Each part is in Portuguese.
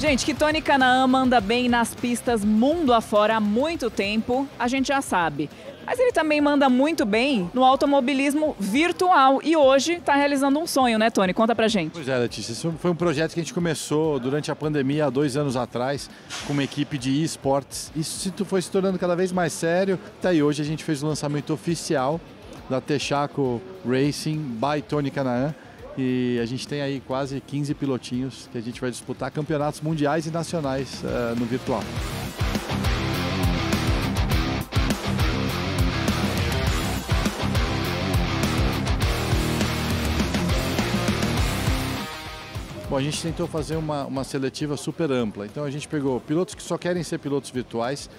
Gente, que Tony Kanaan manda bem nas pistas mundo afora há muito tempo, a gente já sabe. Mas ele também manda muito bem no automobilismo virtual e hoje está realizando um sonho, né, Tony? Conta pra gente. Pois é, Letícia, isso foi um projeto que a gente começou durante a pandemia há 2 anos atrás com uma equipe de esportes. Isso foi se tornando cada vez mais sério. Até hoje a gente fez o lançamento oficial da Texaco Racing by Tony Kanaan. E a gente tem aí quase 15 pilotinhos que a gente vai disputar campeonatos mundiais e nacionais no virtual. Bom, a gente tentou fazer uma seletiva super ampla. Então a gente pegou pilotos que só querem ser pilotos virtuais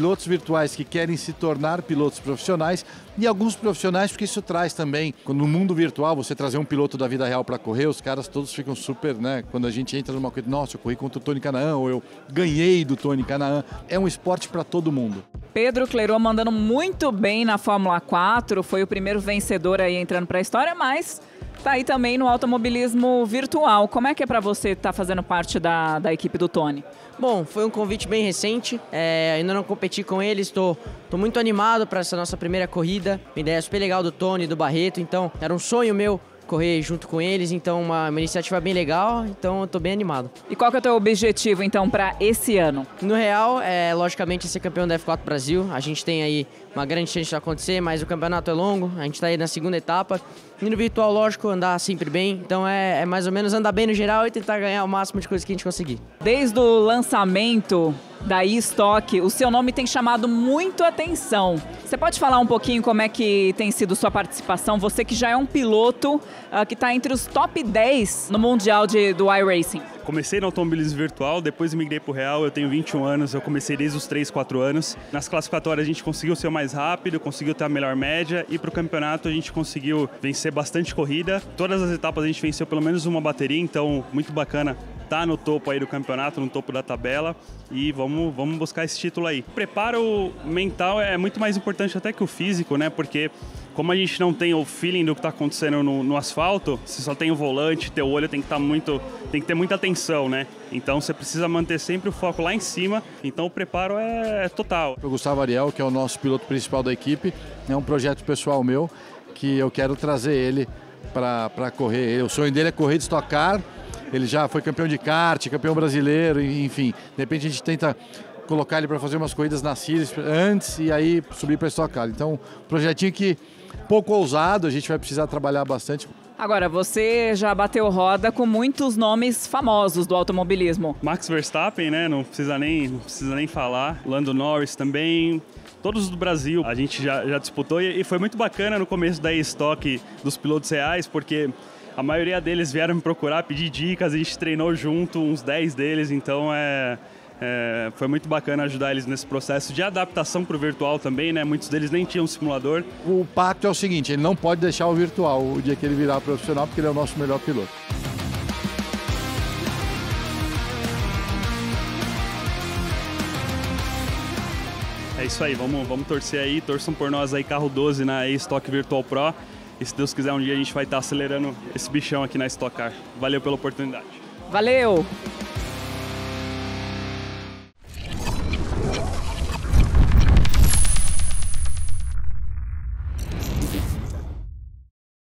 que querem se tornar pilotos profissionais e alguns profissionais, porque isso traz também, quando no mundo virtual você trazer um piloto da vida real para correr, os caras todos ficam super, né? Quando a gente entra numa coisa, nossa, eu corri contra o Tony Kanaan ou eu ganhei do Tony Kanaan. É um esporte para todo mundo. Pedro Clerot mandando muito bem na Fórmula 4, foi o primeiro vencedor aí entrando para a história, mas tá aí também no automobilismo virtual. Como é que é para você estar fazendo parte da equipe do Tony? Bom, foi um convite bem recente, ainda não competi com eles, estou muito animado para essa nossa primeira corrida. Uma ideia super legal do Tony, do Barreto, então era um sonho meu correr junto com eles, então uma iniciativa bem legal, então eu estou bem animado. E qual que é o teu objetivo então para esse ano? No real, logicamente ser campeão da F4 Brasil, a gente tem aí uma grande chance de acontecer, mas o campeonato é longo, a gente está aí na segunda etapa. E no virtual, lógico, andar sempre bem, então é mais ou menos andar bem no geral e tentar ganhar o máximo de coisas que a gente conseguir. Desde o lançamento da eStock, o seu nome tem chamado muito atenção. Você pode falar um pouquinho como é que tem sido sua participação? Você que já é um piloto que está entre os top 10 no Mundial do iRacing. Comecei no automobilismo virtual, depois migrei para o real, eu tenho 21 anos, eu comecei desde os 3, 4 anos. Nas classificatórias a gente conseguiu ser o mais rápido, conseguiu ter a melhor média e para o campeonato a gente conseguiu vencer bastante corrida. Todas as etapas a gente venceu pelo menos uma bateria, então muito bacana tá no topo aí do campeonato, no topo da tabela e vamos buscar esse título aí. O preparo mental é muito mais importante até que o físico, né? Porque como a gente não tem o feeling do que está acontecendo no asfalto, você só tem o volante, teu olho tem que ter muita atenção, né? Então você precisa manter sempre o foco lá em cima, então o preparo é total. O Gustavo Ariel, que é o nosso piloto principal da equipe, é um projeto pessoal meu que eu quero trazer ele para correr. O sonho dele é correr de Stock Car. Ele já foi campeão de kart, campeão brasileiro, enfim. De repente a gente tenta colocar ele para fazer umas corridas na Series antes e aí subir para Stock Car. Então, um projetinho que pouco ousado, a gente vai precisar trabalhar bastante. Agora, você já bateu roda com muitos nomes famosos do automobilismo. Max Verstappen, né? Não precisa nem falar. Lando Norris também. Todos do Brasil a gente já disputou e foi muito bacana no começo da eStock dos pilotos reais, porque a maioria deles vieram me procurar, pedir dicas, a gente treinou junto, uns 10 deles, então foi muito bacana ajudar eles nesse processo de adaptação para o virtual também, né? Muitos deles nem tinham simulador. O pacto é o seguinte, ele não pode deixar o virtual o dia que ele virar profissional, porque ele é o nosso melhor piloto. É isso aí, vamos torcer aí, torçam por nós aí, carro 12 na eStock Virtual Pro. E se Deus quiser, um dia a gente vai estar acelerando esse bichão aqui na Stock Car. Valeu pela oportunidade. Valeu!